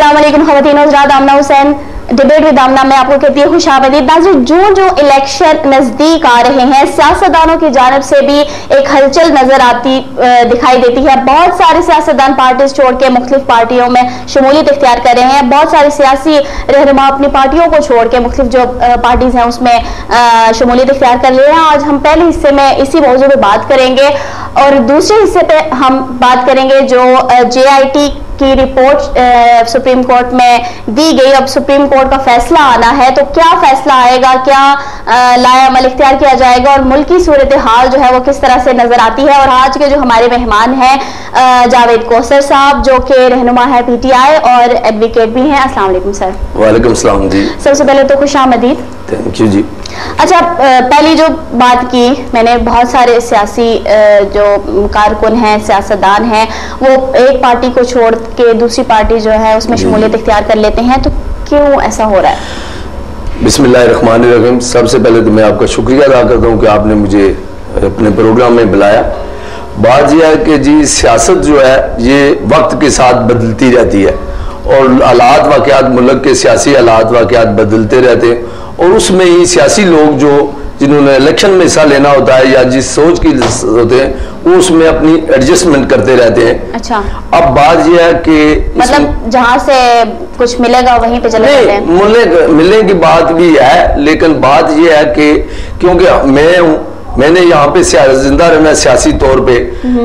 अस्सलाम वालेकुम ख़वातीन हज़रात, आमना हुसैन डिबेट विद आमना में आपको कहती है खुशामदीद। नाज़रीन, जो इलेक्शन नज़दीक आ रहे हैं, सियासतदानों की जानिब से भी एक हलचल नजर आती दिखाई देती है। बहुत सारे सियासतदान पार्टीज छोड़ के मुख्तलिफ पार्टियों में शमूलियत इख्तियार कर रहे हैं। बहुत सारे सियासी रहनुमा अपनी पार्टियों को छोड़ के मुख्तलिफ जो पार्टीज हैं उसमें शमूलियत इख्तियार कर ले रहे हैं। आज हम पहले हिस्से में इसी मौजूद पर बात करेंगे और दूसरे हिस्से पे हम बात करेंगे जो JIT की रिपोर्ट सुप्रीम कोर्ट में दी गई। अब सुप्रीम कोर्ट का फैसला आना है, तो क्या फैसला आएगा, क्या लाएअमल इख्तियार किया जाएगा और मुल्की सूरत हाल जो है वो किस तरह से नजर आती है। और आज के जो हमारे मेहमान हैं जावेद कौसर साहब, जो कि रहनुमा है PTI और एडवोकेट भी हैं। अस्सलाम वालेकुम सर। वालेकुम सलाम जी। सबसे पहले तो खुशामदीद। थैंक यू जी। अच्छा, पहली जो बात की मैंने, बहुत सारे सियासी जो कारकुन हैं, सियासतदान हैं, वो एक पार्टी को छोड़ के दूसरी पार्टी जो है उसमें शमूलियत इख्तियार कर लेते हैं, तो क्यों ऐसा हो रहा है? बिस्मिल्लाहिर्रहमानिर्रहीम। सबसे पहले तो मैं आपका शुक्रिया अदा करता हूँ कि आपने मुझे अपने प्रोग्राम में बुलाया। बात यह है कि जी सियासत जो है ये वक्त के साथ बदलती रहती है और हालात वाक़यात, मुल्क के सियासी हालात वाक़यात बदलते रहते हैं और उसमें ही सियासी लोग जो जिन्होंने इलेक्शन में हिस्सा लेना होता है या जिस सोच की होते हैं वो उसमें अपनी एडजस्टमेंट करते रहते हैं। अच्छा, अब बात यह है कि मतलब जहां से कुछ मिलेगा वहीं पे चले जाते हैं। मिलने की बात भी है, लेकिन बात यह है कि क्योंकि मैंने यहाँ पे जिंदा रहना सियासी तौर पे,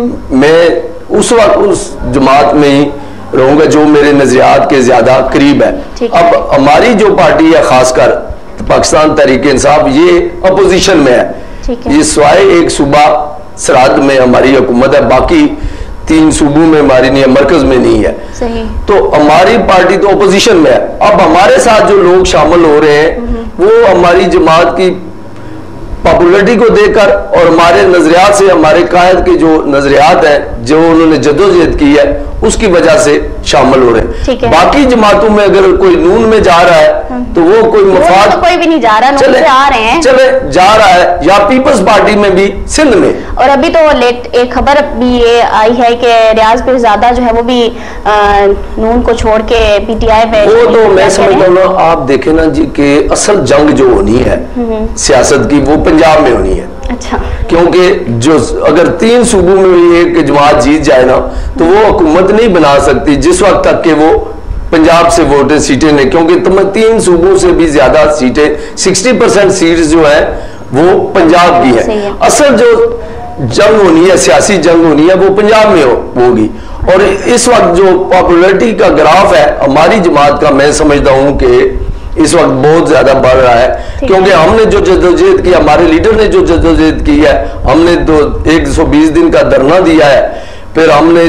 मैं उस वक्त उस जमात में ही रहूंगा जो मेरे नजरियात के ज्यादा करीब है। अब हमारी जो पार्टी है खासकर पाकिस्तान तहरीक इंसाफ, ये अपोजिशन में है। ये सिवाय एक सूबा सरहद में हमारी हुकूमत है, बाकी 3 सूबों में हमारी नहीं है, मरकज में नहीं है। सही। तो हमारी पार्टी तो अपोजिशन में है। अब हमारे साथ जो लोग शामिल हो रहे हैं वो हमारी जमात की पॉपुलरिटी को देखकर और हमारे नजरियात से, हमारे कायद के जो नजरियात हैं, जो उन्होंने जद्दोजहद की है, उसकी वजह से शामिल हो रहे हैं। बाकी जमातों में अगर कोई नून में जा रहा है तो वो कोई मफाद, तो कोई भी नहीं जा रहा, नून से आ रहे हैं, चले जा रहा है, या पीपल्स पार्टी में भी सिंध में। और अभी तो लेट एक खबर भी ये आई है कि रियाज पिरज़ादा जो है वो भी नून को छोड़ के PTI में। वो तो मैं समझता हूँ ना, आप देखें ना जी कि असल जंग जो होनी है सियासत की वो पंजाब में होनी है। अच्छा, क्योंकि जो अगर 3 सूबों में भी एक जमात जीत जाए ना तो वो हुकूमत नहीं बना सकती जिस वक्त तक कि वो पंजाब से वोटें सीटें नहीं, क्योंकि 3 सूबों से भी ज्यादा सीटें, 60% सीट्स जो है वो पंजाब की है। असल जो जंग होनी है, सियासी जंग होनी है, वो पंजाब में होगी। और इस वक्त जो पॉपुलरिटी का ग्राफ है हमारी जमात का, मैं समझता हूं कि इस वक्त बहुत ज्यादा बढ़ रहा है, क्योंकि हमने जो जद्दोजहद की, हमारे लीडर ने जो जद्दोजहद की है, हमने 120 दिन का धरना दिया है, फिर हमने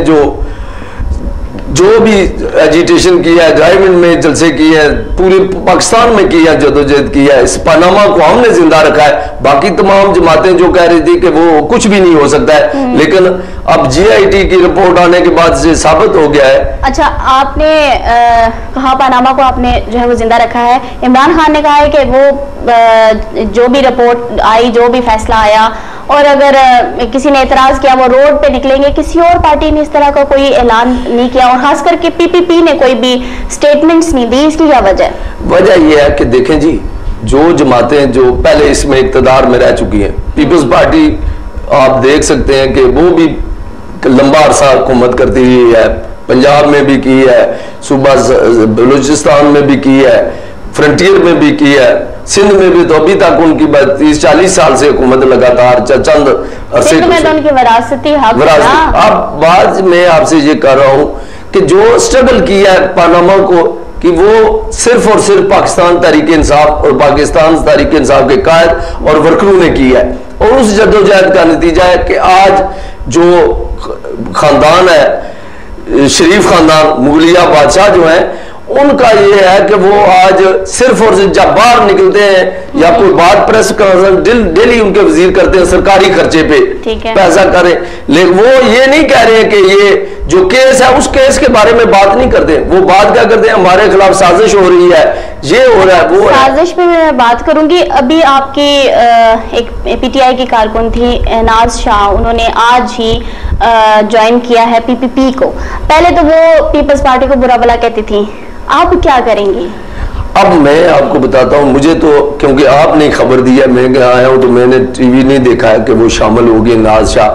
जो भी एजिटेशन किया है, ड्राइव इन में जलसे किए हैं, पूरे पाकिस्तान में की है, जद्दोजहद की है, इस पनामा को हमने जिंदा रखा है। बाकी तमाम जमातें जो कह रही थी कि वो कुछ भी नहीं हो सकता है, लेकिन अब JIT की रिपोर्ट आने के बाद से साबित हो गया है। अच्छा, आपने कहा पनामा को आपने जो है वो जिंदा रखा है। इमरान खान ने कहा है कि वो जो भी रिपोर्ट आई, जो भी फैसला आया, और अगर किसी ने एतराज किया वो रोड पे निकलेंगे। किसी और पार्टी ने इस तरह का कोई ऐलान नहीं किया और खास करके PPP ने कोई भी स्टेटमेंट्स नहीं दी। इसकी क्या वजह है? वजह यह है कि देखें जी, जो जमातें जो पहले इसमें इक़्तिदार में रह चुकी हैं, पीपल्स पार्टी आप देख सकते हैं कि वो भी लंबा अरसा हुकूमत करती हुई है, पंजाब में भी की है, सूबा बलूचिस्तान में भी की है, फ्रंटियर में भी की है, सिंध में भी तो अभी तक उनकी 30-40 साल से हुकूमत लगातार चंद अरसे में तो उनकी विरासती हक है। अब बात मैं आपसे ये कर रहा हूं कि जो स्ट्रगल किया है पनामा को, कि वो सिर्फ और सिर्फ पाकिस्तान तहरीक इंसाफ और पाकिस्तान तहरीक इंसाफ के कायद और वर्करों ने किया है, और उस जद्दोजहद का नतीजा है कि आज जो खानदान है, शरीफ खानदान, मुगलिया बादशाह जो है, उनका ये है कि वो आज सिर्फ और सिर्फ जब बाहर निकलते हैं या कोई बात प्रेस डेली उनके वजीर करते हैं सरकारी खर्चे पे पैसा करें, लेकिन वो ये नहीं कह रहे हैं कि ये जो केस है उस केस के बारे में बात नहीं करते। वो बात क्या करते हैं, हमारे खिलाफ साजिश हो रही है, ये हो रहा है, वो साजिश पे मैं बात करूंगी। अभी आपकी एक PTI की कारकुन थी नाज शाह, उन्होंने आज ही ज्वाइन किया है पीपीपी को। पहले तो वो पीपल्स पार्टी को बुरा भला कहती थी, आप क्या करेंगी? अब मैं आपको बताता हूँ, मुझे तो क्योंकि आपने खबर दिया, मैं आया हूँ तो मैंने टीवी नहीं देखा है कि वो शामिल हो गए नाज शाह।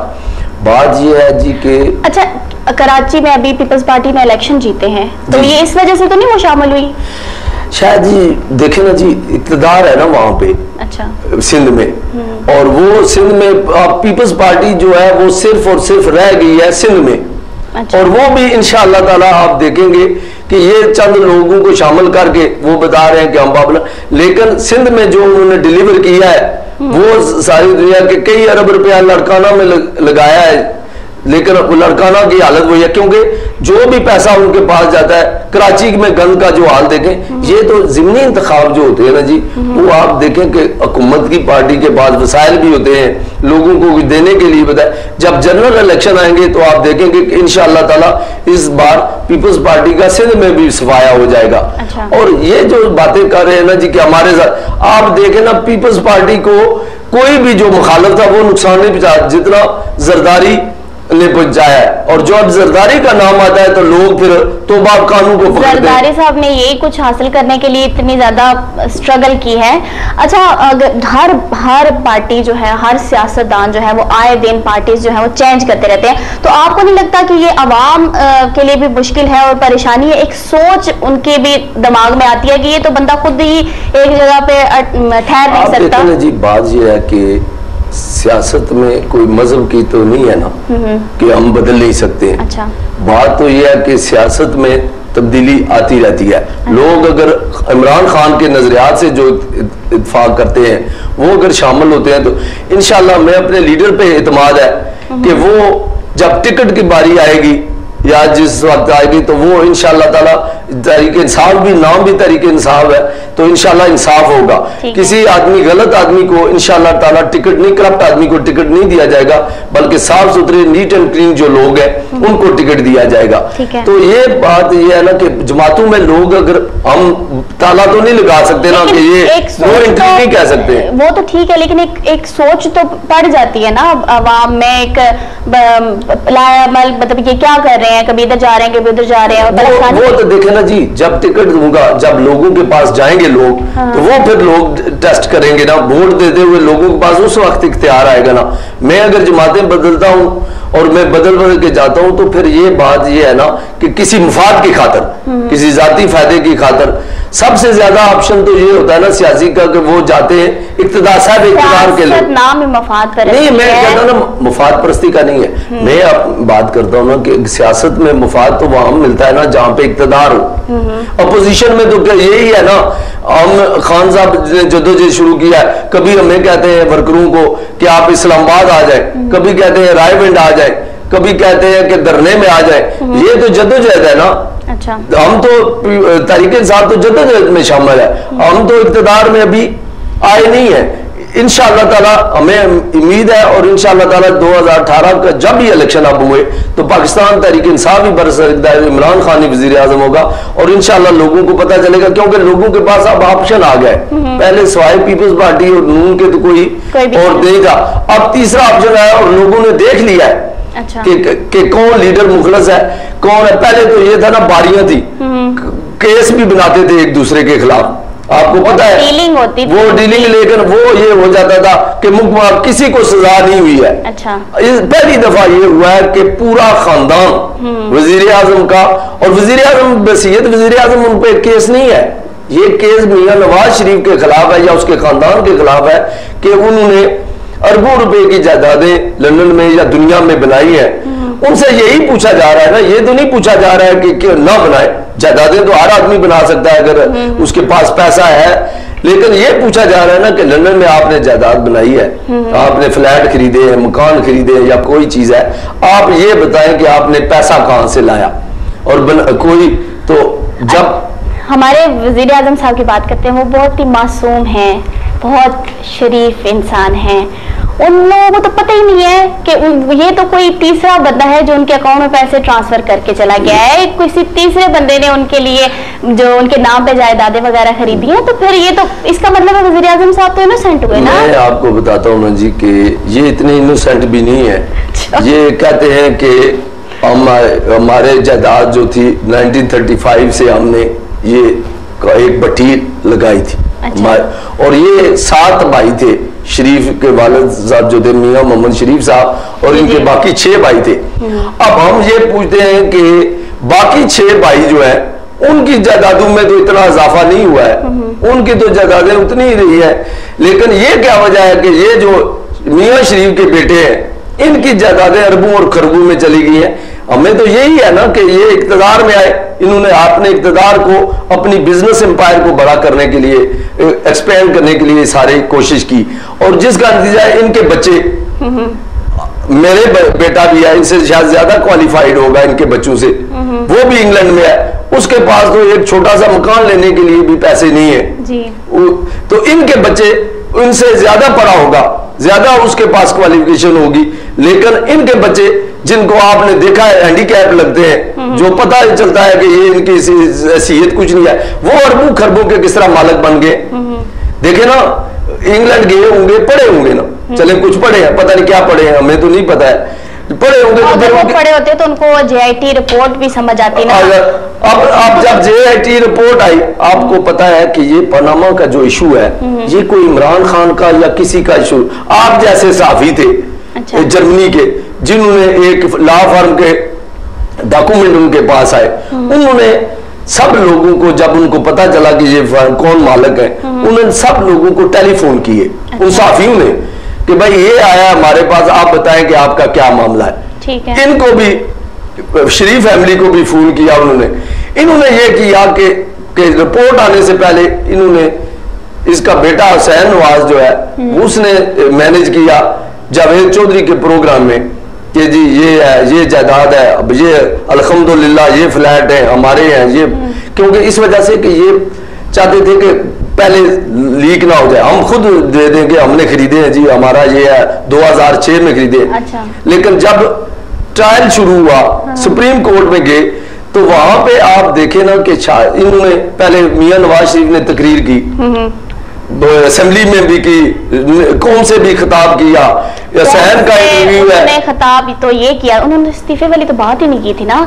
बात ये है जी कि अच्छा, कराची में अभी पीपल्स पार्टी में इलेक्शन जीते हैं, तो ये इस वजह से तो नहीं वो शामिल हुई? शायद जी देखे ना जी, इक़्तिदार है ना वहां पे, अच्छा, सिंध में, और वो सिंध में अब पीपल्स पार्टी जो है वो सिर्फ और सिर्फ रह गई है सिंध में। अच्छा। और वो भी इंशाअल्लाह ताला आप देखेंगे कि ये चंद लोगों को शामिल करके वो बता रहे हैं कि हम बाबला, लेकिन सिंध में जो उन्होंने डिलीवर किया है वो सारी दुनिया के कई अरब रुपया लड़काना में लगाया है, लेकिन लड़काना की हालत वही है, क्योंकि जो भी पैसा उनके पास जाता है, कराची में गंद का जो हाल देखें, ये तो ज़िमनी इंतखाब जो होते हैं ना जी, वो आप देखें कि हुकूमत की पार्टी के पास वसाइल भी होते हैं लोगों को देने के लिए बताए। जब जनरल इलेक्शन आएंगे तो आप देखेंगे कि इंशाअल्लाह ताला इस बार पीपल्स पार्टी का सिंध में भी सफाया हो जाएगा। अच्छा। और ये जो बातें कर रहे हैं ना जी कि हमारे साथ, आप देखें ना पीपल्स पार्टी को कोई भी जो मुखालिफ था वो नुकसान नहीं पहुंचा जितना जरदारी ने पहुंचाया है, और जो अब जरदारी का नाम आता है तो लोग फिर तौबा कानून को पकड़ते हैं। जरदारी साहब ने यही कुछ हासिल करने के लिए इतनी ज्यादा स्ट्रगल की है। अच्छा, अगर हर पार्टी जो है, हर सियासतदान जो है वो आए दिन पार्टीज जो है वो चेंज करते रहते हैं, तो आपको नहीं लगता कि ये अवाम के लिए भी मुश्किल है और परेशानी है? एक सोच उनके भी दिमाग में आती है कि ये तो बंदा खुद ही एक जगह पे ठहर नहीं सकता। जी बात ये है कि सियासत में कोई मजहब की तो नहीं है ना कि हम बदल नहीं सकते। अच्छा। बात तो यह है कि सियासत में तब्दीली आती रहती है। लोग अगर इमरान खान के नजरियात से जो इत्तेफाक करते हैं वो अगर शामिल होते हैं तो इंशाल्लाह मैं अपने लीडर पे एतमाद है कि वो जब टिकट की बारी आएगी या जिस वक्त आएगी तो वो इंशाअल्लाह ताला तहरीक इंसाफ भी, नाम भी तहरीक इंसाफ है, तो इंशाअल्लाह इंसाफ होगा। किसी आदमी, गलत आदमी को इंशाअल्लाह ताला टिकट नहीं, करप्ट आदमी को टिकट नहीं दिया जाएगा, बल्कि साफ सुथरे नीट एंड क्लीन जो लोग हैं उनको टिकट दिया जाएगा। तो ये बात ये है ना कि जमातों में लोग, अगर हम ताला तो नहीं लगा सकते ना कि ये नो एंट्री नहीं कह सकते, वो तो ठीक है, लेकिन एक सोच तो पड़ जाती है ना अवाम में, एक मतलब ये क्या कर रहे हैं, कभी इधर जा रहे हैं कभी उधर जा रहे हैं। वो तो देखे ना जी, जब टिकट दूंगा, जब लोगों के पास जाएंगे लोग, तो वो फिर लोग टेस्ट करेंगे ना, वोट देते हुए लोगों के पास उस वक्त इख्तियार आएगा ना। मैं अगर जमातें बदलता हूं और मैं बदल के जाता हूं तो फिर ये बात ये है ना कि किसी मुफाद की खातर, किसी जाती फायदे की खातर, सबसे ज्यादा ऑप्शन तो ये होता है ना सियासी का कि वो जाते हैं इख्तिदार साहब, इख्तिदार के लिए नाम मुफाद परस्ती नहीं, मैं कहता हूं ना मुफाद परस्ती का नहीं है। मैं अब बात करता हूं ना कि सियासत में मुफाद तो वहां मिलता है ना जहां पे इख्तिदार हो। अपोजिशन में तो यही है ना, हम खान साहब ने जद्दोजहद शुरू किया है, कभी हमें कहते हैं वर्करों को कि आप इस्लामाबाद आ जाए, कभी कहते हैं रायविंड आ जाए, कभी कहते हैं कि धरने में आ जाए, ये तो जद्दोजहद है ना। अच्छा। हम तो तहरीक इंसाफ तो जद्दोजहद में शामिल है, हम तो इख्तिदार में अभी आए नहीं है। इंशाअल्लाह ताला हमें उम्मीद है, और इंशाअल्लाह ताला 2018 का जब भी इलेक्शन अब हुए तो पाकिस्तान तहरीक इंसाफ भी बरसर इमरान खान ही वजीर आजम होगा, और इंशाअल्लाह लोगों को पता चलेगा, क्योंकि लोगों के पास अब ऑप्शन आ गए। पहले सवाए पीपल्स पार्टी और नून के तो कोई और नहीं था, अब तीसरा ऑप्शन आया और लोगों ने देख लिया है। अच्छा। कि कौन लीडर मुखलस है, कौन है। पहले तो ये था ना, बारियां थी, केस भी बनाते थे एक दूसरे के खिलाफ, आपको पता है, डीलिंग होती थी, वो डीलिंग, लेकिन वो ये हो जाता था कि किसी को सजा नहीं हुई है। अच्छा। पहली दफा ये हुआ है कि पूरा खानदान वजीर आजम का, और वजीर आजम बसीयत वजीर आजम उन पर केस नहीं है, ये केस मियां नवाज शरीफ के खिलाफ है या उसके खानदान के खिलाफ है कि उन्होंने अरबों रुपए की जायदादें लंदन में या दुनिया में बनाई है। उनसे यही पूछा जा रहा है ना, ये तो नहीं पूछा जा रहा है कि ना बनाए, जायदादें तो हर आदमी बना सकता है अगर उसके पास पैसा है, लेकिन ये पूछा जा रहा है ना कि लंदन में आपने जायदाद बनाई है, आपने फ्लैट खरीदे हैं, मकान खरीदे हैं या कोई चीज है, आप ये बताएं कि आपने पैसा कहां से लाया। और कोई तो जब हमारे वजीर आजम साहब की बात करते हैं, वो बहुत ही मासूम हैं, बहुत शरीफ इंसान हैं, उन लोगों को तो पता ही नहीं है कि ये तो कोई तीसरा बंदा है जो उनके अकाउंट में पैसे ट्रांसफर करके चला गया है, किसी तीसरे बंदे ने उनके लिए जो उनके नाम पे जायदादें वगैरह खरीदी हैं, तो फिर ये तो इसका मतलब है वज़ीर आज़म साहब तो इनोसेंट हुए ना। मैं आपको बताता हूँ ना जी कि ये इतने इनोसेंट भी नहीं है। अच्छा। ये कहते हैं कि हमारे जायदाद जो थी 1935 से हमने ये एक भट्टी लगाई थी। अच्छा। और ये 7 भाई थे, शरीफ के वालिद साहब जो थे मियां मोहम्मद शरीफ साहब, और इनके बाकी 6 भाई थे। अब हम ये पूछते हैं कि बाकी 6 भाई जो है उनकी जायदादों में तो इतना इजाफा नहीं हुआ है, उनकी तो जायदादें उतनी ही रही है, लेकिन ये क्या वजह है कि ये जो मियां शरीफ के बेटे हैं इनकी जायदादें अरबों और खरबों में चली गई हैं। हमें तो यही है ना कि ये इक्तदार में आए, इन्होंने अपने इक्तदार को, अपनी बिजनेस एम्पायर को बड़ा करने के लिए, एक्सपेंड करने के लिए सारी कोशिश की, और जिसका नतीजा है इनके बच्चे, मेरे बेटा भी है, इनसे शायद ज्यादा क्वालिफाइड होगा इनके बच्चों से, वो भी इंग्लैंड में है, उसके पास तो एक छोटा सा मकान लेने के लिए भी पैसे नहीं है जी। तो इनके बच्चे इनसे ज्यादा पढ़ा होगा, ज्यादा उसके पास क्वालिफिकेशन होगी, लेकिन इनके बच्चे जिनको आपने देखा है हैंडीकैप लगते हैं, जो पता ही चलता है कि ये इनकी हैसियत कुछ नहीं है, वो अरबों खरबों के किस तरह मालिक बन गए। देखे ना, इंग्लैंड गए होंगे, पढ़े होंगे ना, चले कुछ पढ़े हैं, पता नहीं क्या पढ़े हैं, हमें तो नहीं पता है, पढ़े होंगे तो अगर वो पढ़े होते तो उनको JIT रिपोर्ट भी समझ आती ना। अब जब JIT रिपोर्ट आई, आपको पता है कि ये पनामा का जो इशू है ये कोई इमरान खान का या किसी का इशू, आप जैसे साफी थे अच्छा। जर्मनी के, जिन्होंने एक लॉ फर्म के डॉक्यूमेंट उनके पास आए, उन्होंने सब लोगों को, जब उनको पता चला कि ये कौन मालिक है, उन्होंने सब लोगों को टेलीफोन किए, उन साफियों ने, कि भाई ये आया हमारे पास, आप बताएं कि आपका क्या मामला है। ठीक है। इनको भी, शरीफ फैमिली को भी फोन किया इन्होंने ये किया कि रिपोर्ट आने से पहले इन्होंने इसका बेटा हुसैन नवाज जो है उसने मैनेज किया जावेद चौधरी के प्रोग्राम में कि जी ये है, ये जायदाद है, अब ये अल्हम्दुलिल्लाह ये फ्लैट है हमारे हैं, ये क्योंकि इस वजह से कि ये चाहते थे कि पहले लीक ना हो जाए, हम खुद दे दें कि हमने खरीदे हैं जी, हमारा ये है, 2006 में खरीदे। अच्छा। लेकिन जब ट्रायल शुरू हुआ, सुप्रीम कोर्ट में गए, तो वहां पे आप देखे ना कि इन्होंने पहले मियां नवाज शरीफ ने तकरीर की, असेंबली में भी की, कौम से भी खिताब किया, सहन का इंटरव्यू है, खिताब तो ये किया, उन्होंने इस्तीफे वाली तो बात ही नहीं की थी ना।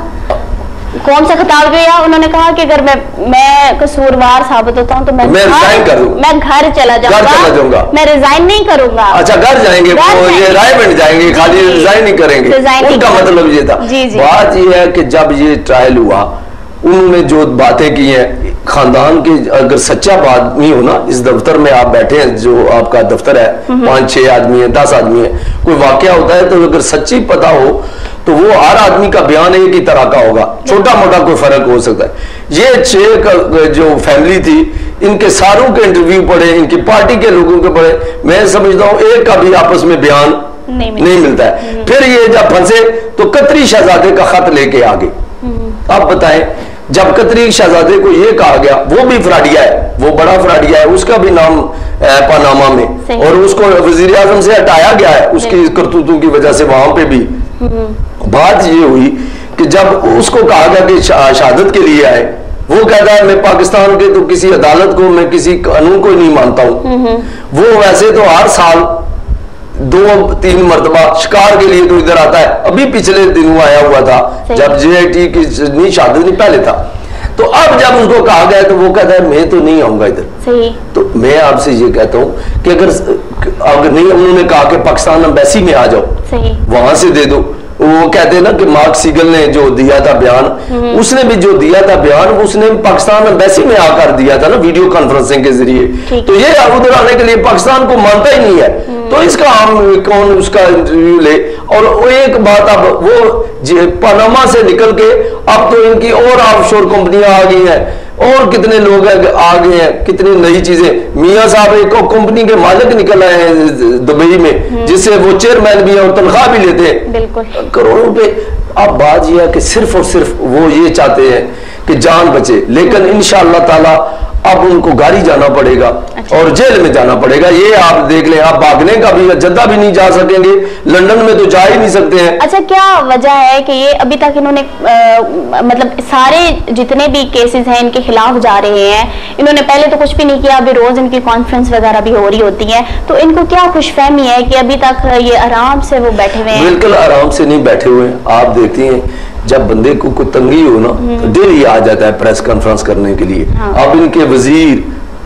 कौन सा खिताब किया? उन्होंने कहा कि अगर मैं कसूरवार साबित होता हूँ तो मैं रिजाइन कर दूं, मैं घर चला जाऊंगा, मैं रिजाइन नहीं करूंगा। अच्छा, घर जाएंगे, ये राय बन जाएंगे, खाली रिजाइन नहीं करेंगे, उनका मतलब ये था। बात ये है कि जब ये ट्रायल हुआ, उन्होंने जो बातें की हैं, खानदान के अगर सच्चा आदमी हो ना, इस दफ्तर में आप बैठे हैं, जो आपका दफ्तर है, 5-6 आदमी है, 10 आदमी है, कोई वाकया होता है तो अगर सच्ची पता हो तो वो हर आदमी का बयान एक ही तरह का होगा, छोटा मोटा कोई फर्क हो सकता है। ये 6 का जो फैमिली थी, इनके सारों के इंटरव्यू पढ़े, इनकी पार्टी के लोगों के पढ़े, मैं समझता हूँ एक का भी आपस में बयान नहीं मिलता है। फिर ये जब फंसे तो कतरी शहजादे का खत लेके आ गए। आप बताएं, जब कतरी शहजादे को ये कहा गया, वो भी फ्राडिया है, वो बड़ा फ्राडिया है, उसका भी नाम पनामा में, और उसको वजीर आजम से हटाया गया है उसकी करतूतों की वजह से। वहां पे भी बात ये हुई कि जब उसको कहा गया कि शहादत के लिए आए, वो कहता है मैं पाकिस्तान के तो किसी अदालत को, मैं किसी कानून को नहीं मानता हूं। वो वैसे तो हर साल 2-3 मरतबा शिकार के लिए तो इधर आता है, अभी पिछले दिनों आया हुआ था जब JIT की नहीं शहादत नहीं पहले था। तो अब जब उनको कहा गया तो वो कहता है मैं तो नहीं आऊंगा इधर। तो मैं आपसे ये कहता हूं कि अगर नहीं, उन्होंने कहा कि पाकिस्तान एम्बेसी में आ जाओ, वहां से दे दो। वो कहते हैं ना कि मार्क सीगल ने जो दिया था बयान, उसने भी जो दिया था बयान, उसने पाकिस्तान एम्बेसी में आकर दिया था ना, वीडियो कॉन्फ्रेंसिंग के जरिए। तो ये उधर आने के लिए पाकिस्तान को मानता ही नहीं है, तो इसका हम कौन उसका इंटरव्यू ले। और वो एक बात, अब वो पनामा से निकल के अब तो इनकी और ऑफशोर कंपनियां आ गई हैं, और कितने लोग आ गए हैं, कितनी नई चीजें। मियां साहब एक कंपनी के मालिक निकल आए हैं दुबई में, जिससे वो चेयरमैन भी है और तनख्वाह भी लेते हैं करोड़ों रुपए। अब बात यह है कि सिर्फ और सिर्फ वो ये चाहते हैं कि जान बचे, लेकिन इंशाअल्लाह ताला अब उनको गाड़ी जाना पड़ेगा और जेल में जाना पड़ेगा। ये आप देख लें, आप भागने का भी, जद्दा भी नहीं जा सकेंगे, लंदन में तो जा ही नहीं सकते हैं। अच्छा, क्या वजह है कि ये अभी तक इन्होंने मतलब सारे जितने भी केसेस हैं इनके खिलाफ जा रहे हैं, इन्होंने पहले तो कुछ भी नहीं किया, अभी रोज इनकी कॉन्फ्रेंस वगैरह भी हो रही होती है, तो इनको क्या खुशफहमी है कि अभी तक ये आराम से वो बैठे हुए हैं? बिल्कुल आराम से नहीं बैठे हुए हैं। आप देखती हैं जब बंदे को कोई तंगी हो ना तो डेली आ जाता है प्रेस कॉन्फ्रेंस करने के लिए। अब इनके वजीर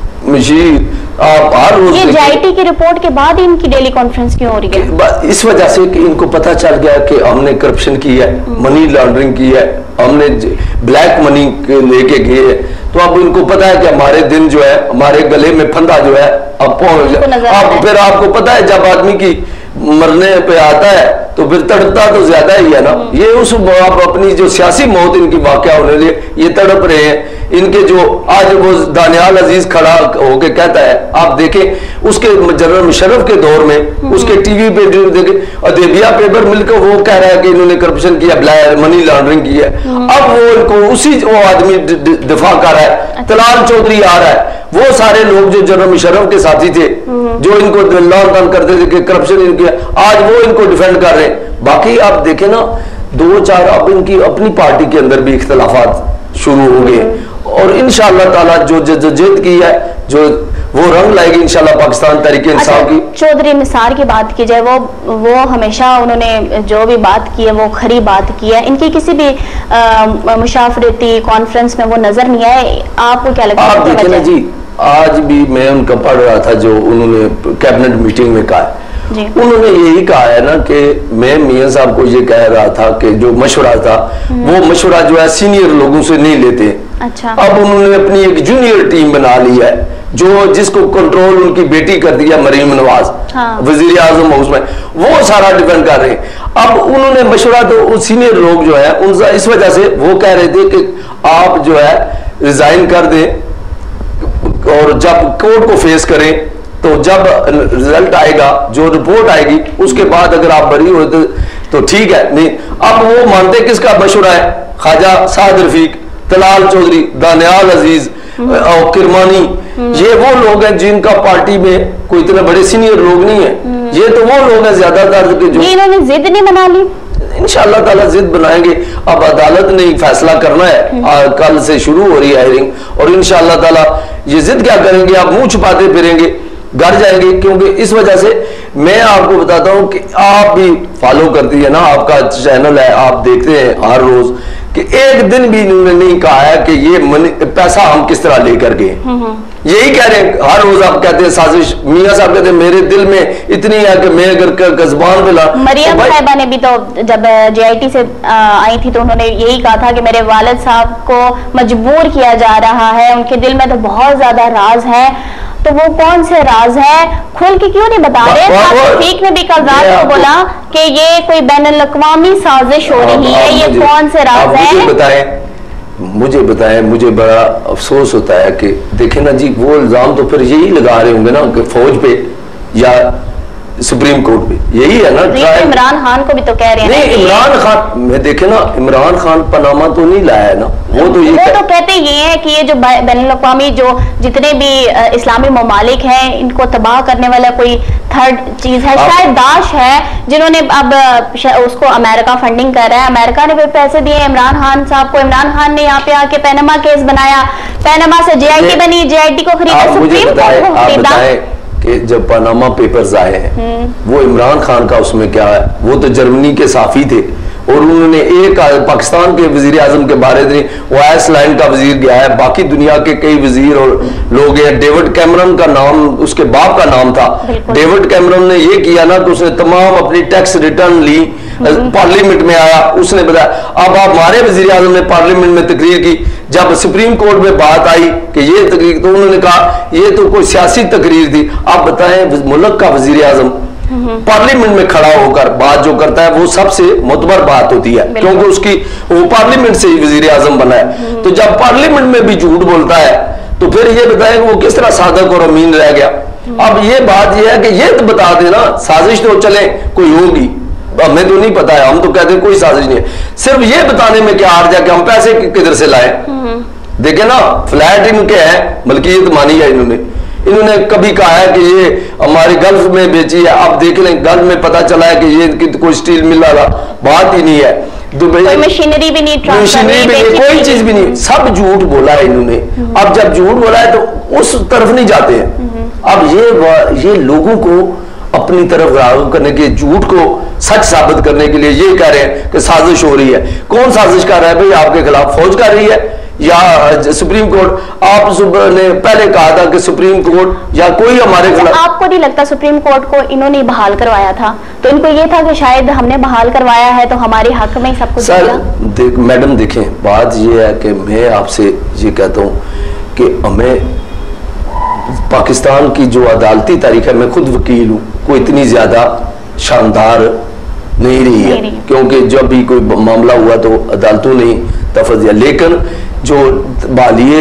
मशीर आप हर रोज ये JIT की रिपोर्ट के बाद ही इनकी डेली कॉन्फ्रेंस क्यों हो रही है? इस वजह से कि इनको पता चल गया कि हमने करप्शन की है, मनी लॉन्ड्रिंग की है, हमने ब्लैक मनी लेके गए है, तो अब इनको पता है कि हमारे दिन जो है, हमारे गले में फंदा जो है अब फिर आपको पता है जब आदमी की मरने पे आता है तो फिर तड़पता तो ज्यादा ही है ना। ये उस आप अपनी जो सियासी मौत इनकी वाकया होने लिए ये तड़प रहे हैं। इनके जो आज वो दानियाल अजीज खड़ा होके कहता है, आप देखें उसके जनरल मुशर्रफ के दौर में उसके टीवी पे देखे अदेबिया पेपर मिलकर वो कह रहा है कि इन्होंने करप्शन किया, ब्लैक मनी लॉन्ड्रिंग की है। अब वो इनको उसी वो आदमी दिफा कर रहा है, तलाल चौधरी आ रहा है, वो सारे लोग जो जनरल मुशर्रफ के साथी थे जो इनको लॉन्ड करते थे कि करप्शन इनकी, आज वो इनको डिफेंड कर रहे हैं। बाकी आप देखें ना, 2-4 अब इनकी अपनी पार्टी के अंदर भी इख्तलाफात शुरू हो गए और इंशाअल्लाह ताला जो जिद की है, जो वो रंग लाएगी इंशाअल्लाह पाकिस्तान तहरीक इंसाफ की। चौधरी निसार की बात की जाए, वो हमेशा उन्होंने जो भी बात की है वो खरी बात की है, इनकी किसी भी मुशावरती कॉन्फ्रेंस में वो नजर नहीं आए। आपको क्या लगता है? आप देखें ना जी, आज भी मैं उनका पढ़ रहा था जो उन्होंने कैबिनेट मीटिंग में कहा, उन्होंने यही कहा है ना कि मैं मियां साहब को ये कह रहा था कि जो मशवरा था वो मशवरा जो है सीनियर लोगों से नहीं लेते। अच्छा। अब उन्होंने अपनी एक जूनियर टीम बना ली है जो जिसको कंट्रोल उनकी बेटी कर दिया मरीम नवाज, वजीर आजम हाउस में, वो सारा डिपेंड कर रहे हैं। अब उन्होंने मशवरा तो सीनियर लोग जो है उनसे इस वजह से वो कह रहे थे कि आप जो है रिजाइन कर दें और जब कोर्ट को फेस करें तो जब रिजल्ट आएगा, जो रिपोर्ट आएगी उसके बाद अगर आप बरी हो तो ठीक है। नहीं, अब वो मानते किसका मशवरा है? ख्वाजा साद रफीक, तलाल चौधरी, दानियाल अजीज और किरमानी, ये वो लोग हैं जिनका पार्टी में कोई इतने बड़े सीनियर लोग नहीं है। ये तो वो लोग हैं ज्यादातर जो इन्होंने जिद नहीं बना ली। इंशाअल्लाह ताला जिद बनाएंगे। अब अदालत ने फैसला करना है, कल से शुरू हो रही है हियरिंग और इंशाअल्लाह ताला ये जिद क्या करेंगे, आप मुंह छुपाते फिरेंगे, घर जाएंगे। क्योंकि इस वजह से मैं आपको बताता हूं कि आप भी फॉलो करती है ना, आपका चैनल है, आप देखते हैं हर रोज कि एक दिन भी इन्होंने नहीं कहा है कि ये पैसा हम किस तरह लेकर गए। यही कह रहे हैं हर रोज, आप कहते हैं साजिश। मियां साहब कहते हैं मेरे दिल में इतनी है कि मैं अगर कस्बान पे ला। मरियम साहिबा ने भी तो जब JIT से आई थी तो उन्होंने यही कहा था कि मेरे वालिद साहब को मजबूर किया जा रहा है, उनके दिल में तो बहुत ज्यादा राज है। तो वो कौन से राज है खुल के क्यों नहीं बता रहे? रफीक ने भी कल रात को बोला कि ये कोई बैनुल-अक़वामी साजिश हो रही है, ये कौन से राज है? मुझे बताएं, मुझे बड़ा अफसोस होता है कि देखें ना जी, वो इल्जाम तो फिर यही लगा रहे होंगे ना कि फौज पे या सुप्रीम कोर्ट पे, यही है ना। इमरान खान को भी तो कह रहे हैं। नहीं, इमरान खान में देखे ना, इमरान खान पनामा तो नहीं लाया है ना, वो तो कहते ये हैं कि ये जो बैनुल-अक़वामी जो जितने भी इस्लामी ममालिक हैं इनको तबाह करने वाला कोई थर्ड चीज है, शायद दाश है, जिन्होंने अब उसको अमेरिका फंडिंग कर रहा है। अमेरिका ने भी पैसे दिए इमरान खान साहब को। इमरान खान ने यहाँ पे आके पैनामा केस बनाया, पैनामा से JIT बनी, JIT को खरीदा सुप्रीम कोर्ट को खरीदा। कि जब पनामा पेपर्स आए हैं वो इमरान खान का उसमें क्या है? वो तो जर्मनी के साफी थे और उन्होंने एक पाकिस्तान के वजीर आजम के बारे में, वो आइसलैंड का वजीर गया है, बाकी दुनिया के कई वजीर और लोग हैं। डेविड कैमरन का नाम उसके बाप का नाम था। डेविड कैमरन ने ये किया ना कि उसने तमाम अपनी टैक्स रिटर्न ली, पार्लियामेंट में आया, उसने बताया। अब आप हमारे वजीर आजम ने पार्लियामेंट में तकरीर की, जब सुप्रीम कोर्ट में बात आई कि ये तकरीर, तो उन्होंने कहा ये तो कोई सियासी तकरीर थी। आप बताएं, मुल्क का वजीर आजम पार्लियामेंट में खड़ा होकर बात जो करता है वो सबसे मुतबर बात होती है, क्योंकि उसकी वो पार्लियामेंट से ही वजीर आजम बना है। तो जब पार्लियामेंट में भी झूठ बोलता है तो फिर ये बताएं वो किस तरह सादक और अमीन रह गया। अब ये बात ये है कि ये तो बता देना, साजिश तो चले कोई होगी, हमें तो नहीं पता है, हम तो कहते हैं कोई साजिश नहीं है। सिर्फ ये बताने में क्या हार्ज है कि हम पैसे किधर से लाए। देखे ना, फ्लैट इनके हैं, मलकियत मानी है इन्होंने कभी कहा है कि ये हमारे गल्फ में बेची है। अब देख लें, गल्फ में पता चला है कि ये कोई स्टील मिल रहा, बात ही नहीं है। दुबई मशीनरी भी नहीं, मशीनरी भी नहीं, कोई चीज भी नहीं, सब झूठ बोला है इन्होंने। अब जब झूठ बोला है तो उस तरफ नहीं जाते हैं। अब ये लोगों को अपनी तरफ राग़िब करने के, झूठ को सच साबित करने के लिए ये कह रहे हैं कि साजिश हो रही है। कौन साजिश कर रहा है भाई? आपके खिलाफ फौज कर रही है या सुप्रीम कोर्ट? आप ने पहले कहा था कि सुप्रीम कोर्ट या कोई हमारे खिलाफ। आपको नहीं लगता सुप्रीम कोर्ट को इन्होंने बहाल करवाया था, तो इनको ये था कि शायद हमने बहाल करवाया है तो हमारे हक में सब कुछ। सर मैडम देखें, बात ये है कि मैं आपसे ये कहता हूँ कि हमें पाकिस्तान की जो अदालती तारीख है, मैं खुद वकील हूँ, कोई इतनी ज्यादा शानदार नहीं रही है, क्योंकि जब भी कोई मामला हुआ तो अदालतों ने तफज दिया। लेकिन जो बालिए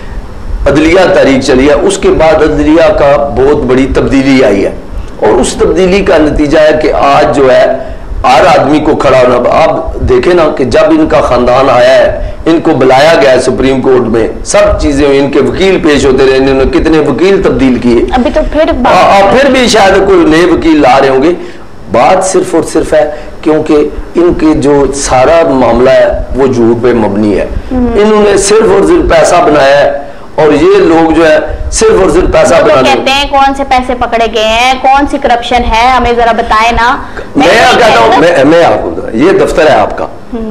अदलिया तारीख चली है, उसके बाद अदलिया का बहुत बड़ी तब्दीली आई है, और उस तब्दीली का नतीजा है कि आज जो है हर आदमी को खड़ा होना। आप देखें ना कि जब इनका खानदान आया है, इनको बुलाया गया है सुप्रीम कोर्ट में, सब चीजें इनके वकील पेश होते रहे, इन्होंने कितने वकील तब्दील किए, अभी तो फिर भी शायद कोई नए वकील ला रहे होंगे। बात सिर्फ और सिर्फ है क्योंकि इनके जो सारा मामला है वो झूठ पे मबनी है। इन्होंने सिर्फ और सिर्फ पैसा बनाया है, और ये लोग जो है सिर्फ और सिर्फ पैसा बनाते कहते हैं। कौन से पैसे पकड़े गए हैं, कौन सी करप्शन है, हमें जरा बताए ना। मैं कहता हूँ, मैं आपको, ये दफ्तर है आपका,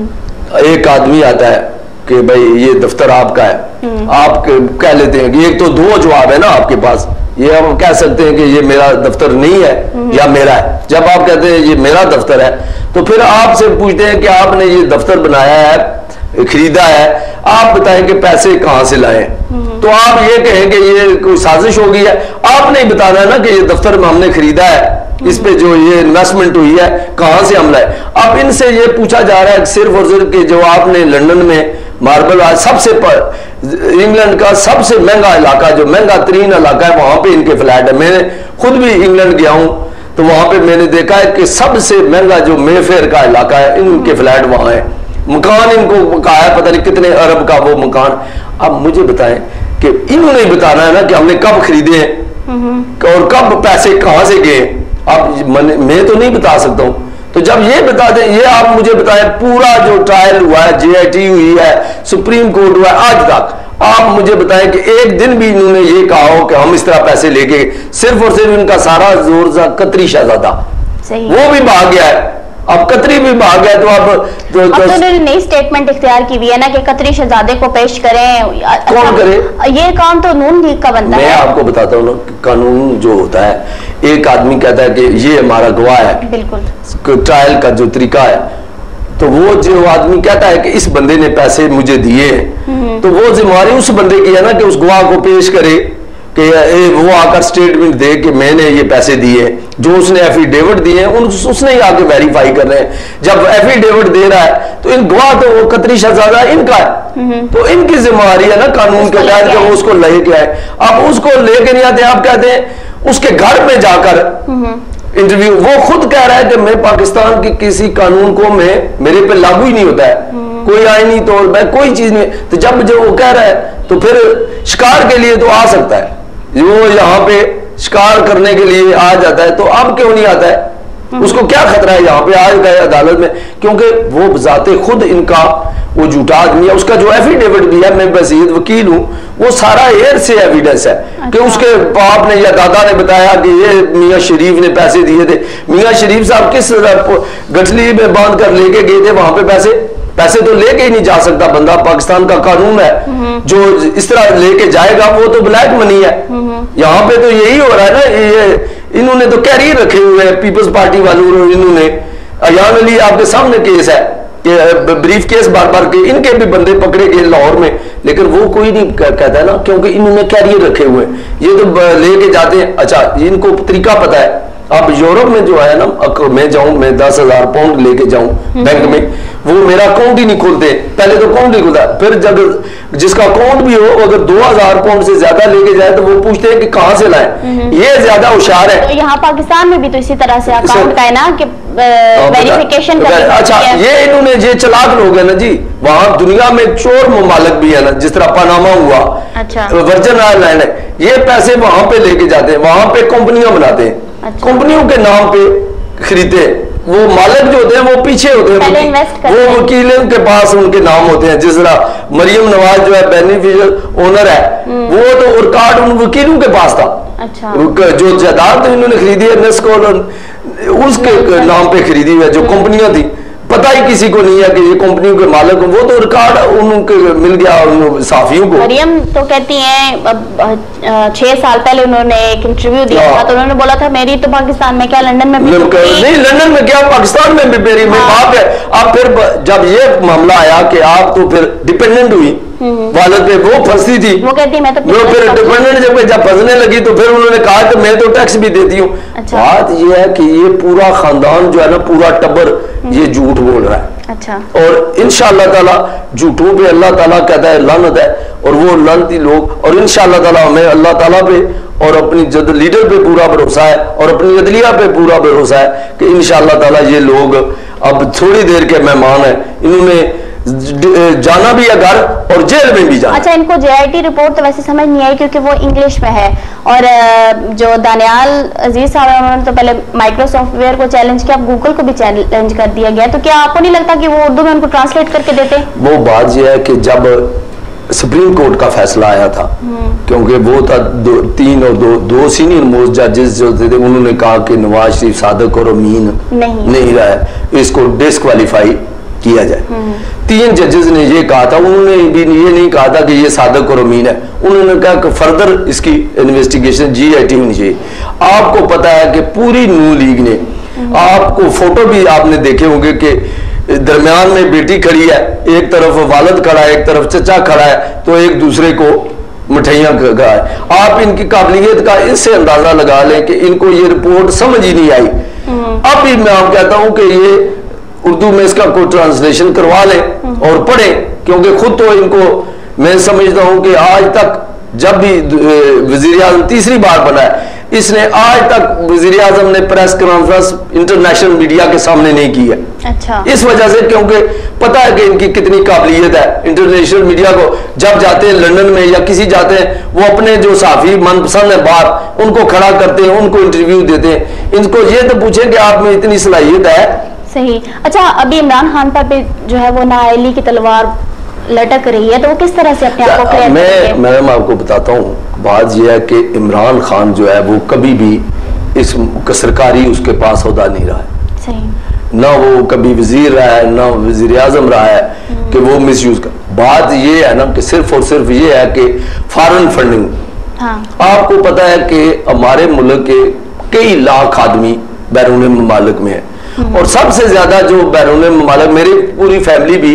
एक आदमी आता है कि भाई ये दफ्तर आपका है, आप कह लेते हैं कि एक तो दो जवाब है ना आपके पास, ये हम कह सकते हैं कि ये मेरा दफ्तर नहीं है या मेरा है। जब आप कहते हैं ये मेरा दफ्तर है, तो फिर आपसे पूछते हैं कि आपने ये दफ्तर बनाया है, खरीदा है, आप बताएं कि पैसे कहां से लाए। तो आप ये कहें कि ये कोई साजिश हो गई है, आप नहीं बताना है ना कि ये दफ्तर में हमने खरीदा है, इस पे जो ये इन्वेस्टमेंट हुई है कहां से हमला है। अब इनसे ये पूछा जा रहा है सिर्फ और सिर्फ कि जो आपने लंदन में मार्बल, आज सबसे इंग्लैंड का सबसे महंगा इलाका, जो महंगा तरीन इलाका है, वहां पे इनके फ्लैट है। मैंने खुद भी इंग्लैंड गया हूं, तो वहां पे मैंने देखा है कि सबसे महंगा जो मेफेयर का इलाका है, इनके फ्लैट वहां है। मकान इनको कहा है पता नहीं कितने अरब का वो मकान। अब मुझे बताएं कि इन्होंने बताना है ना कि हमने कब खरीदे हैं और कब पैसे कहां से गए। अब मैं तो नहीं बता सकता हूं, तो जब ये बता दें, ये आप मुझे बताएं पूरा जो ट्रायल हुआ है, JIT हुई है, सुप्रीम कोर्ट हुआ है, आज तक आप मुझे बताएं कि एक दिन भी इन्होंने ये कहा हो कि हम इस तरह पैसे लेके, सिर्फ और सिर्फ इनका सारा जोर था कतरी शहजादा, वो भी भाग गया है। अब कतरी भी भाग गया, तो अब तो उन्होंने नई स्टेटमेंट इख्तियार की हुई है ना कि कतरी शहजादे को पेश करें। कौन करे? ये काम तो नून लीग का बनता है। मैं आपको बताता हूँ ना, कानून जो होता है, एक आदमी कहता है कि ये हमारा गवाह है, बिल्कुल ट्रायल का जो तरीका है, तो वो जो आदमी कहता है कि इस बंदे ने पैसे मुझे दिए, तो वो जिम्मेदारी उस बंदे की है ना कि उस गवाह को पेश करे कि वो आकर स्टेटमेंट दे कि मैंने ये पैसे दिए, जो उसने एफिडेविट दिए उसने ही आके वेरीफाई कर रहे हैं। जब एफिडेविट दे रहा है तो इन गवाह तो वो कतरी शहजादा इनका है, तो इनकी जिम्मेदारी है ना कानून के तहत कि वो उसको लेके आए। अब उसको लेके नहीं आते, आप कहते हैं उसके घर में जाकर इंटरव्यू, वो खुद कह रहा है कि मैं पाकिस्तान के किसी कानून को मेरे पे लागू ही नहीं होता है, कोई आईनी तौर पर कोई चीज नहीं। तो जब जो वो कह रहा है तो फिर शिकार के लिए तो आ सकता है, वो यहाँ पे शिकार करने के लिए आ जाता है, तो अब क्यों नहीं आता है? उसको क्या खतरा है? यहाँ पे आ गए अदालत में, क्योंकि वो बजाते खुद इनका वो झूठा आदमी है। उसका जो एफिडेविट भी है, मैं बसीद वकील हूं, वो सारा एयर से एविडेंस है। अच्छा। कि उसके बाप ने या दादा ने बताया कि ये मियां शरीफ ने पैसे दिए थे। मियां शरीफ साहब किस गठली में बांध कर लेके गए थे वहां पे पैसे तो लेके ही नहीं जा सकता बंदा, पाकिस्तान का कानून है, जो इस तरह लेके जाएगा वो तो ब्लैक मनी है। यहाँ पे तो यही हो रहा है ना, ये इन्होंने तो कैरियर रखे हुए हैं पीपल्स पार्टी वालों, इन्होंने अयान अली आपके सामने केस है कि ब्रीफ केस बार के इनके भी बंदे पकड़े गए लाहौर में, लेकिन वो कोई नहीं कहता है ना, क्योंकि इन्होंने कैरियर रखे हुए हैं। ये तो लेके जाते हैं। अच्छा, इनको तरीका पता है। अब यूरोप में जो है ना, मैं जाऊं, मैं 10,000 पाउंड लेके जाऊं बैंक में, वो मेरा अकाउंट ही नहीं खोलते। पहले तो अकाउंट नहीं खुलता, फिर जब जिसका अकाउंट भी हो, अगर 2,000 पाउंड से ज्यादा लेके जाए तो वो पूछते हैं कि कहाँ से लाए। ये ज्यादा होशियार है। तो यहाँ पाकिस्तान में भी तो इसी तरह से अकाउंट का है ना कि वेरिफिकेशन करनी होती अच्छा, है। ये इन्होंने ये चालाक लोग है ना जी, वहां दुनिया में चोर ममालिक भी है ना, जिस तरह पनामा हुआ, अच्छा, वर्जन आइलैंड है, ये पैसे वहां पे लेके जाते हैं, वहां पे कंपनियां बनाते हैं, अच्छा। कंपनियों के नाम पे खरीदते हैं, वो मालिक जो होते हैं वो पीछे होते पहले हैं, इन्वेस्ट करते वो हैं। वकीलों के पास उनके नाम होते हैं। जिस तरह मरियम नवाज जो है बेनिफिशियल ओनर है, वो तो रिकॉर्ड उन वकीलों के पास था। अच्छा, जो जायदाद इन्होंने खरीदी है नेस्को उसके नाम पे खरीदी हुई है, जो कंपनियां थी, पता ही किसी को नहीं है कि ये कंपनियों के मालिक, वो तो रिकॉर्ड उनको मिल गया उन साफियों को। मरियम तो कहती हैं 6 साल पहले उन्होंने एक इंटरव्यू दिया था, तो उन्होंने बोला था मेरी तो पाकिस्तान में क्या लंदन में भी नहीं, लंदन में क्या, पाकिस्तान में भी मेरी बात है। अब फिर जब ये मामला आया कि आप तो फिर डिपेंडेंट हुई वालद पे, वो फंसी थी, वो कहती है मैं तो फिर डिपेंडेंट जब फंसने लगी तो फिर उन्होंने कहा कि मैं तो टैक्स भी देती हूँ। अच्छा। बात ये है कि ये पूरा खानदान जो है ना, पूरा टब्बर ये झूठ बोल रहा है। अच्छा, और इंशाअल्लाह ताला झूठों पे अल्लाह ताला कहता है लानत है, और वो लानती लोग, और इंशाअल्लाह ताला हमें अल्लाह ताला पे और अपनी जद लीडर पे पूरा भरोसा है, और अपनी अदलिया पे पूरा भरोसा है कि इंशाअल्लाह ताला ये लोग अब थोड़ी देर के मेहमान हैं, इन्होंने जाना भी है घर और जेल में भी जाना। अच्छा, इनको जेआईटी रिपोर्ट तो वैसे समझ नहीं आई क्योंकि वो इंग्लिश में है, और जो दानियाल अजीज साहब है उन्होंने तो पहले माइक्रोसॉफ्ट सॉफ्टवेयर को चैलेंज किया, अब गूगल को भी चैलेंज कर दिया गया, तो क्या आपको नहीं लगता कि वो उर्दू में उनको ट्रांसलेट करके देते? वो बात यह है कि जब सुप्रीम कोर्ट का फैसला आया था, क्योंकि वो था दो सीनियर मोस्ट जजेस जो थे, उन्होंने कहा कि नवाज शरीफ सादिक और अमीन नहीं रहा है, इसको डिस्क्वालीफाई किया जाए। 3 जजेस ने ये कहा था, उन्होंने भी ये नहीं कहा था कि ये सादिक और अमीन है, उन्होंने कहा कि फर्दर इसकी इन्वेस्टिगेशन जीआईटी होनी चाहिए। आपको पता है कि पूरी नून लीग ने, आपको फोटो भी आपने देखे होंगे कि दरमियान में बेटी खड़ी है, एक तरफ वालिद खड़ा है, एक तरफ चचा खड़ा है, तो एक दूसरे को मिठाइयां खा है। आप इनकी काबिलियत का इससे अंदाजा लगा लें कि इनको ये रिपोर्ट समझ ही नहीं आई। अब भी मैं आपको कहता हूं कि ये उर्दू में इसका कोई ट्रांसलेशन करवा लें और पढ़ें, क्योंकि खुद तो इनको मैं समझता हूं कि आज तक जब भी वजीर आजम तीसरी बार बना है, इसने आज तक वजीर आजम ने प्रेस कॉन्फ्रेंस इंटरनेशनल मीडिया के सामने नहीं की है। अच्छा। इस वजह से, क्योंकि पता है कि इनकी कितनी काबिलियत है। इंटरनेशनल मीडिया को जब जाते हैं लंदन में या किसी जाते हैं, वो अपने जो साफी मनपसंद है बाहर, उनको खड़ा करते हैं, उनको इंटरव्यू देते हैं। इनको ये तो पूछे कि आप में इतनी सलाहियत है। सही। अच्छा, अभी इमरान खान पर जो है वो नाअहली की तलवार लटक रही है, तो वो किस तरह से अपने आप को क्लियर करेंगे? मैं आपको बताता हूँ, बात यह है कि इमरान खान जो है वो कभी भी इस सरकारी उसके पास ओहदा नहीं रहा है। सही। ना वो कभी वजीर रहा है, ना वजीर आजम रहा है कि वो मिस यूज कर। बात ये है ना कि सिर्फ और सिर्फ ये है कि फॉरेन फंडिंग। हाँ। आपको पता है कि हमारे मुल्क के कई लाख आदमी बैरून ममालिक में है, और सबसे ज्यादा जो बैरून ममालिक, मेरी पूरी फैमिली भी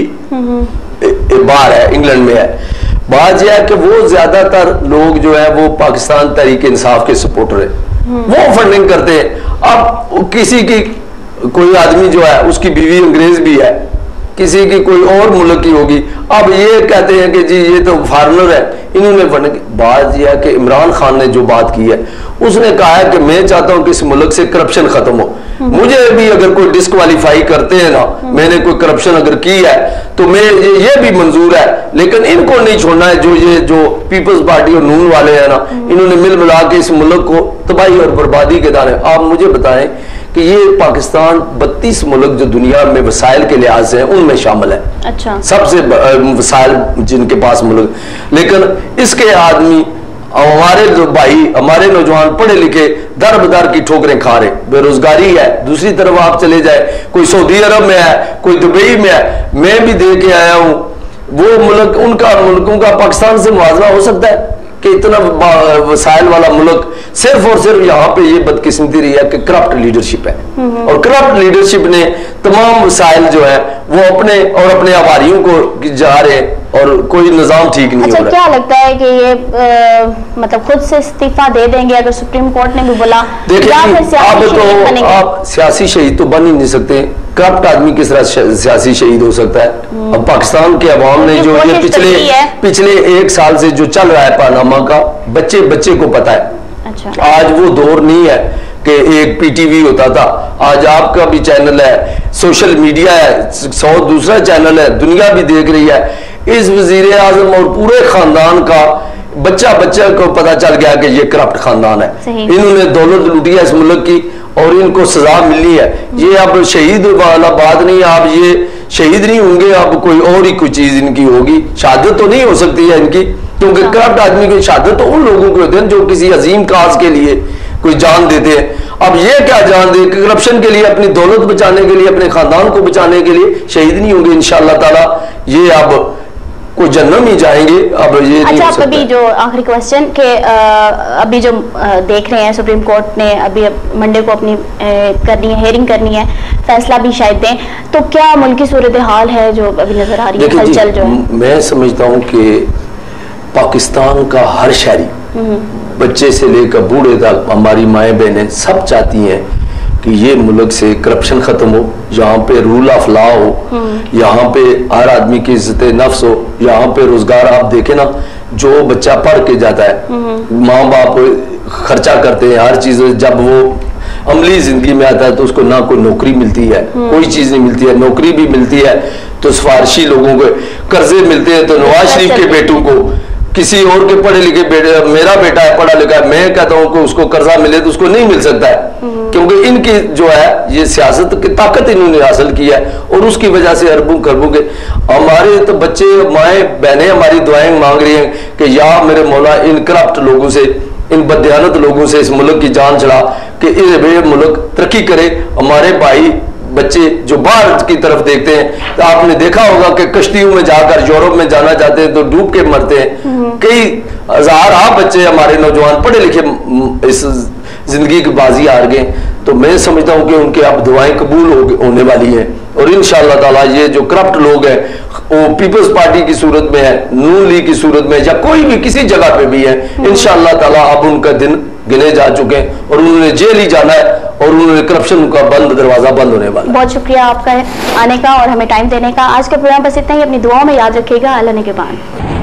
बाहर है, इंग्लैंड में है। बात यह है कि वो ज्यादातर लोग जो है वो पाकिस्तान तहरीक इंसाफ के सपोर्टर है, वो फंडिंग करते हैं। अब किसी की कोई आदमी जो है उसकी बीवी अंग्रेज भी है, किसी की कोई और मुल्क की होगी, अब ये कहते हैं कि जी ये तो फॉरेनर है, इन्होंने फंडिंग। बात यह है कि इमरान खान ने जो बात की है, उसने कहा है कि मैं चाहता हूं कि इस मुल्क से करप्शन खत्म हो। मुझे भी अगर कोई डिस्क्वालीफाई करते हैं ना, मैंने कोई करप्शन अगर की है तो मैं ये भी मंजूर है, लेकिन इनको नहीं छोड़ना है। जो पीपल्स पार्टी और नून वाले हैं ना, इन्होंने मिल मिला के इस मुल्क को तबाही और बर्बादी के दाने। आप मुझे बताएं कि ये पाकिस्तान 32 मुल्क जो दुनिया में वसाइल के लिहाज से हैं उनमें शामिल है। अच्छा। सबसे वसाइल जिनके पास मुल्क, लेकिन इसके आदमी, हमारे जो भाई, हमारे नौजवान पढ़े लिखे दर बदर की ठोकरें खा रहे, बेरोजगारी है। दूसरी तरफ आप चले जाए, कोई सऊदी अरब में है, कोई दुबई में है। मैं भी दे के आया हूं, वो मुल्क, उनका मुल्कों का पाकिस्तान से मुआवजा हो सकता है कि इतना वसाइल वाला मुल्क, सिर्फ और सिर्फ यहाँ पे ये बदकिस्मती रही है कि करप्ट लीडरशिप है, और करप्ट लीडरशिप ने तमाम वसाइल जो है वो अपने आवारियों को जा रहे हैं, और कोई निजाम ठीक नहीं हो रहा। क्या लगता है कि ये मतलब खुद से इस्तीफा दे देंगे अगर सुप्रीम कोर्ट ने भी बोला? देखिए, आप सियासी शहीद तो बन ही नहीं सकते। करप्ट आदमी किस तरह सियासी शहीद हो सकता है? अब पाकिस्तान के अवाम ने जो ये पिछले 1 साल से जो चल रहा है पनामा का, बच्चे को पता है। अच्छा। आज वो दौर नहीं है कि एक पीटीवी होता था, आज आपका भी चैनल है, सोशल मीडिया है, 100 दूसरा चैनल है, दुनिया भी देख रही है। इस वजीर आजम और पूरे खानदान का बच्चा बच्चा को पता चल गया कि ये करप्ट खानदान है, इन्होंने दौलत लूटी है इस मुल्क की और इनको सजा मिलनी है। ये अब शहीद वाला बात नहीं, आप ये शहीद नहीं होंगे, अब कोई और ही कोई चीज इनकी होगी, शहादत तो नहीं हो सकती है इनकी, क्योंकि करप्ट आदमी की शहादत तो उन लोगों को होते हैं जो किसी अजीम काज के लिए कोई जान देते हैं। अब ये क्या जान दे, करप्शन के लिए, अपनी दौलत बचाने के लिए, अपने खानदान को बचाने के लिए शहीद नहीं होंगे इंशाअल्लाह ताला, ये अब कोई जन्म ही जाएंगे। अब ये अच्छा, आप अभी जो आखिरी क्वेश्चन के अभी जो देख रहे हैं सुप्रीम कोर्ट ने अभी मंडे को अपनी करनी है, हेयरिंग करनी है, फैसला भी शायद दें, तो क्या मुल्क की सूरत हाल है जो अभी नजर आ रही है, हलचल जो है? मैं समझता हूँ कि पाकिस्तान का हर शहरी, बच्चे से लेकर बूढ़े तक, हमारी माएँ बहनें सब चाहती हैं कि ये मुल्क से करप्शन खत्म हो, यहाँ पे रूल ऑफ लॉ हो, यहाँ पे हर आदमी की इज्जत नफ्स हो, यहाँ पे रोजगार। आप देखें ना, जो बच्चा पढ़ के जाता है, माँ बाप खर्चा करते हैं हर चीज, जब वो अमली जिंदगी में आता है तो उसको ना कोई नौकरी मिलती है, कोई चीज नहीं मिलती है, नौकरी भी मिलती है तो सिफारिशी लोगों को कर्जे मिलते हैं। तो नवाज शरीफ के बेटों को, किसी और के पढ़े लिखे बेटे, मेरा बेटा है पढ़ा लिखा है, मैं कहता हूं कि उसको कर्जा मिले तो उसको नहीं मिल सकता है, क्योंकि इनकी जो है ये सियासत की ताकत इन्होंने हासिल की है और उसकी वजह से अरबों खरबों के हमारे तो बच्चे, माएँ बहनें हमारी दुआएं मांग रही हैं कि या मेरे मौला इन करप्ट लोगों से, इन बदयानत लोगों से इस मुल्क की जान छड़ा कि ये मुल्क तरक्की करे। हमारे भाई बच्चे जो बाहर की तरफ देखते हैं, तो आपने देखा होगा कि कश्तियों में जाकर यूरोप में जाना चाहते हैं तो डूब के मरते हैं। कई हजार बच्चे हमारे नौजवान पढ़े लिखे इस जिंदगी की बाजी हार गए। तो मैं समझता हूं कि उनके अब दुआएं कबूल होने वाली हैं और इंशाअल्लाह ताला ये जो करप्ट लोग हैं वो पीपल्स पार्टी की सूरत में है, नून लीग की सूरत में, या कोई भी किसी जगह पे भी है, इंशाअल्लाह ताला अब उनका दिन गिने जा चुके हैं और उन्होंने जेल ही जाना है और उन्होंने करप्शन का दरवाजा बंद होने वाला। बहुत शुक्रिया आपका आने का और हमें टाइम देने का। आज के प्रोग्राम बस इतना ही। अपनी दुआओं में याद रखिएगा। अल्लाह ने के बाद।